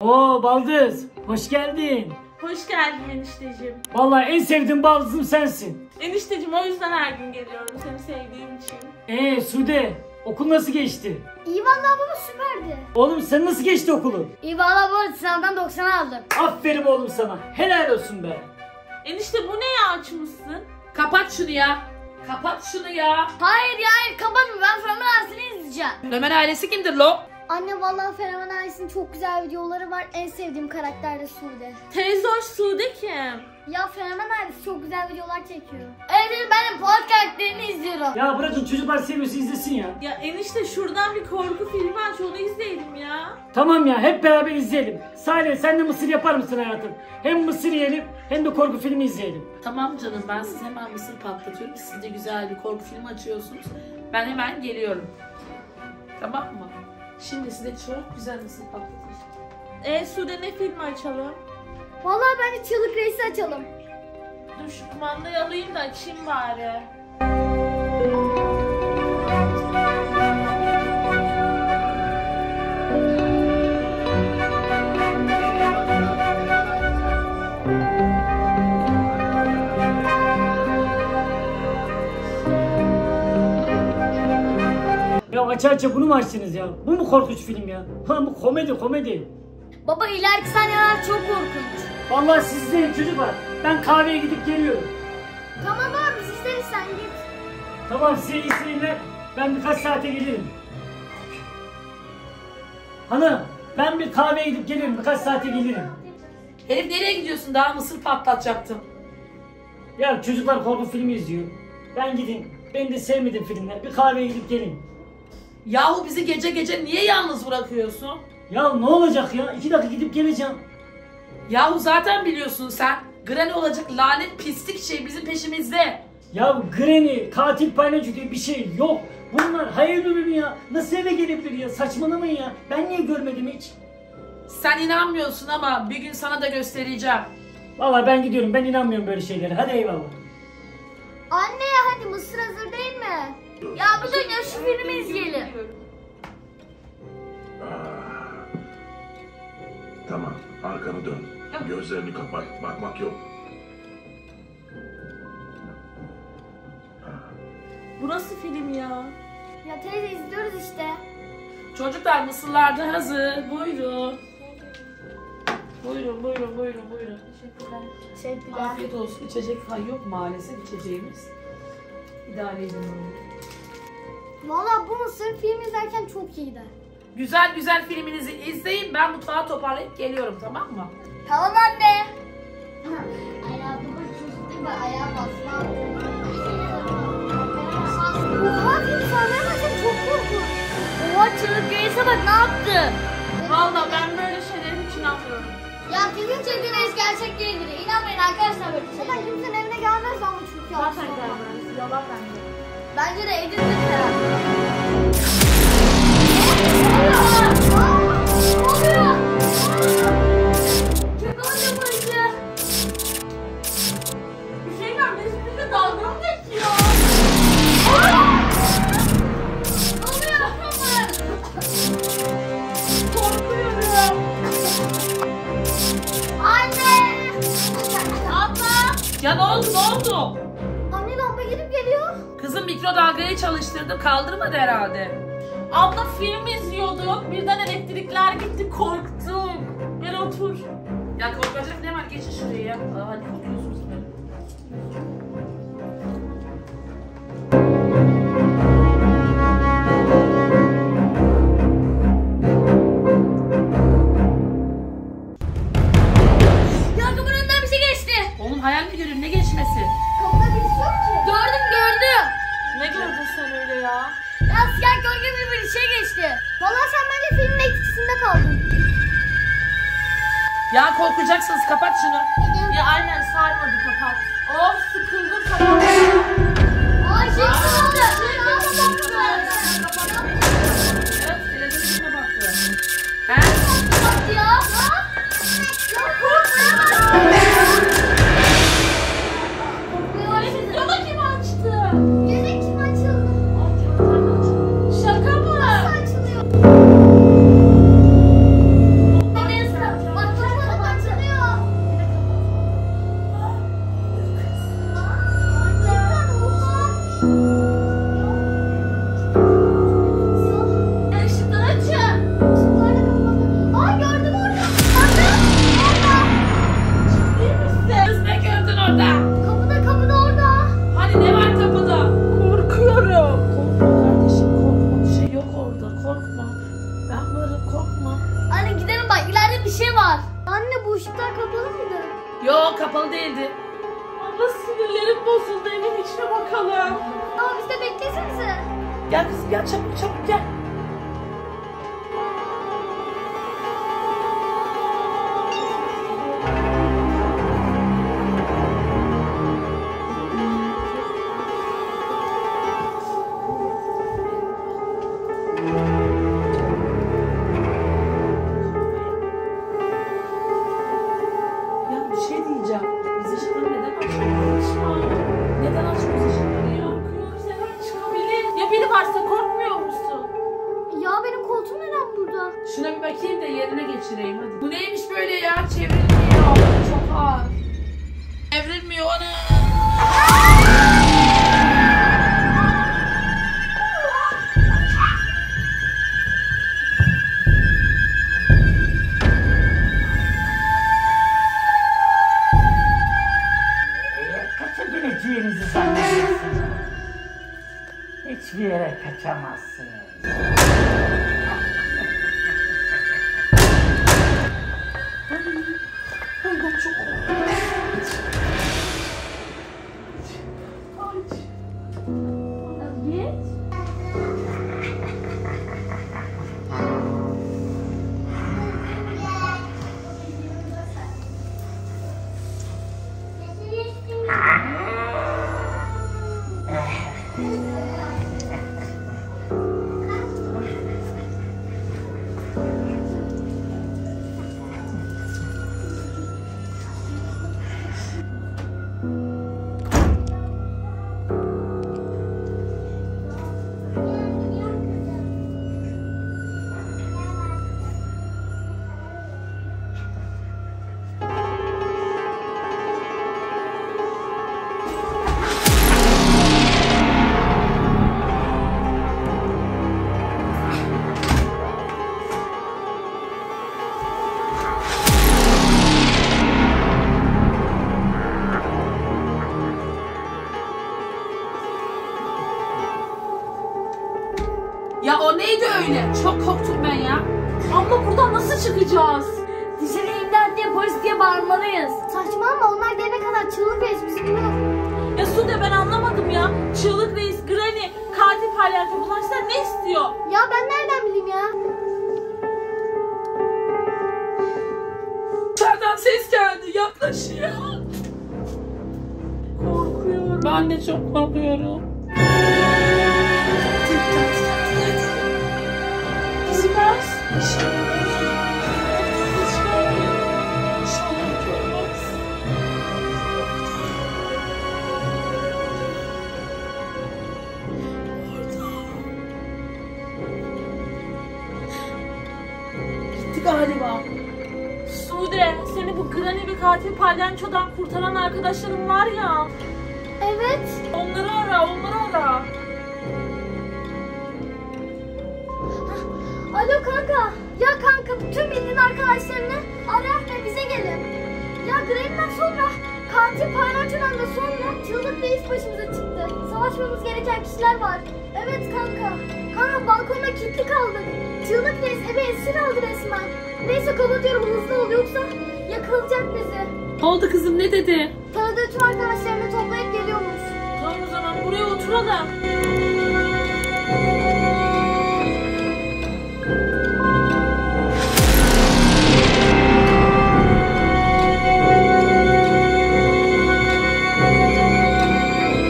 Oo Baldız, hoş geldin. Hoş geldin enişteciğim. Vallahi en sevdiğim baldızım sensin. Enişteciğim o yüzden her gün geliyorum seni sevdiğim için. Sude, okul nasıl geçti? İyi vallahi baba, süperdi. Oğlum sen nasıl geçti okulun? İyi vallahi baba, sınavdan 90 aldım. Aferin oğlum sana, helal olsun be. Enişte bu ne ya, açmışsın? Kapat şunu ya. Kapat şunu ya. Hayır ya, hayır kapatma, ben Fenomen ailesini izleyeceğim. Fenomen ailesi kimdir lo? Anne vallahi Fenomen ailesinin çok güzel videoları var. En sevdiğim karakter de Sude. Teyze hoş, Sude kim? Ya Fenomen ailesi çok güzel videolar çekiyor. Evet, ben Polat karakterini izliyorum. Ya bırakın, çocuklar seviyorsa izlesin ya. Ya enişte şuradan bir korku filmi aç, onu izleyelim ya. Tamam ya, hep beraber izleyelim. Salih, sen de mısır yapar mısın hayatım? Hem mısır yiyelim hem de korku filmi izleyelim. Tamam canım, ben size hemen mısır patlatıyorum. Siz de güzel bir korku filmi açıyorsunuz. Ben hemen geliyorum. Tamam mı? Şimdi size çok güzel mısır patlatacağım. Sude ne filmi açalım? Vallahi bence Çığlık Reis'i açalım. Dur şu kumandayı alayım da açayım bari. Ya aça bunu mu açtınız ya? Bu mu korkunç film ya? Ha, bu komedi. Baba ileriki sahneler çok korkunç. Vallahi siz izleyin çocuklar. Ben kahveye gidip geliyorum. Tamam abi, biz izleriz, sen git. Tamam, size iyi seyirler. Ben birkaç saate gelirim. Hanım, ben bir kahveye gidip gelirim. Birkaç saate gelirim. Elif nereye gidiyorsun? Daha mısır patlatacaktım. Ya çocuklar korku filmi izliyor. Ben gideyim. Ben de sevmedim filmler. Bir kahveye gidip geleyim. Yahu bizi gece gece niye yalnız bırakıyorsun? Ya ne olacak ya? 2 dakika gidip geleceğim. Yahu zaten biliyorsun sen. Granny olacak lanet pislik şey bizim peşimizde. Ya Granny, katil palyaço diye bir şey yok. Bunlar hayal ürünü ya. Nasıl eve gelebilir ya? Saçmalamayın ya. Ben niye görmedim hiç? Sen inanmıyorsun ama bir gün sana da göstereceğim. Vallahi ben gidiyorum. Ben inanmıyorum böyle şeylere. Hadi eyvallah. Anne hadi, mısır hazır değil mi? Ya bu da ya, şu filmi izleyelim. Tamam, arkanı dön. Gözlerini kapat, bakmak yok. Bu nasıl film ya? Ya teyze, izliyoruz işte. Çocuklar mısırlar da hazır. Buyurun. Buyurun. Teşekkürler. Afiyet olsun. İçecek falan yok maalesef içeceğimiz. İdare edin bunu. Valla bu mısır film izlerken çok iyiydi. Güzel filminizi izleyin. Ben mutfağı toparlayıp geliyorum, tamam mı? Tamam anne. Ayağı baba çocuk değil mi? Ayağı basma. Oha, film sahneye başladı, çok korkunç. Oha, Çığlık Reis'e bak ne yaptı. Vallahi ben böyle şeylere hiç inanmıyorum. Ya kesin Çığlık Reis gerçek değildir. İnanmayın arkadaşlar böyle şey. Zaten kimsenin evine gelmez ama çünkü Zaten gelmez. Yalan bence. Bence de edindir herhalde. Hüseyin bizimle dalga mı geçiyor? Korkuyorum. Anne! Abla. Ya ne oldu? Anne lamba gidip geliyor. Kızım mikrodalgayı çalıştırdım, kaldırmadı herhalde. Abla film izliyorduk. Birden elektrikler gitti. Korktum. Gel otur. Ya korkacak ne var? Geçin şuraya ya. Hadi korkuyorsunuz beni. Ya kapının önünden bir şey geçti. Oğlum hayal mi görüyorum? Ne geçmesi? Kapıda birisi yok ki. Gördüm. Ne gördün sen öyle ya? Ya siyah gölge gibi bir şey geçti. Vallahi sen bence filmin etkisinde kaldın. Ya korkacaksınız. Kapat şunu. Ya aynen, sarmadı, kapat. Of, sıkıldım, kapat. Ay şey oldu. Evet, televizyonu kapattı. He? Kapattı ya. Ya korkmaya Televizyonu kim açtı? Gözü kim açıldı? Şaka mı? Nasıl açılıyor? bu ışıklar kapalı mıydı? Yok, kapalı değildi. Abla sinirlerim bozuldu. Evin içine bakalım. Aa biz de beklesenize. Gel kızım gel, çabuk çabuk gel. Ya bir şey diyeceğim. Biz ışıkları neden açmıyoruz? Neden açmıyoruz ışıkları ya? Korkuyorum, sen çıkabilir. Ya biri varsa korkmuyor musun? Ya benim koltuğum neden burada? Şuna bir bakayım da yerine geçireyim hadi. Bu neymiş böyle ya? Çevrilmiyor. Çok ağır. Çevrilmiyor ana. Kaçabileceğinizi zannediyorsunuz. Hiçbir yere kaçamazsınız. Ay ben çok korkuyorum. Git. Ya o neydi öyle? Çok korktum ben ya. Abla buradan nasıl çıkacağız? Dışarı imdat diye polis diye bağırmalıyız. Saçmalama onlar gelene kadar çığlık reis bizi bulur. Ya Sude ben anlamadım ya. Çığlık reis, Granny, katil palyaço bunlar sizden ne istiyor? Ya ben nereden bileyim ya? İçeriden ses geldi. Yaklaşıyor. Korkuyorum. Ben de çok korkuyorum. Kızmaz. Gitti galiba. Sude, seni bu Granny ve katil palyaçodan kurtaran arkadaşlarım var ya. Evet. Onları ara, onları ara. Alo kanka. Ya kanka tüm bildiğin arkadaşlarını ara ve bize gelin. Ya Granny'den sonra katil palyaçodan da sonra çığlık reis başımıza çıktı. Savaşmamız gereken kişiler var. Evet kanka. Kanka balkonda kilitli kaldık. Çığlık reis eve esir aldı resmen. Neyse kapatıyorum hızlı ol yoksa yakalayacak bizi. Ne oldu kızım, ne dedi? Tanıdığı tüm arkadaşlarını toplayıp geliyormuş. Tamam o zaman buraya oturalım.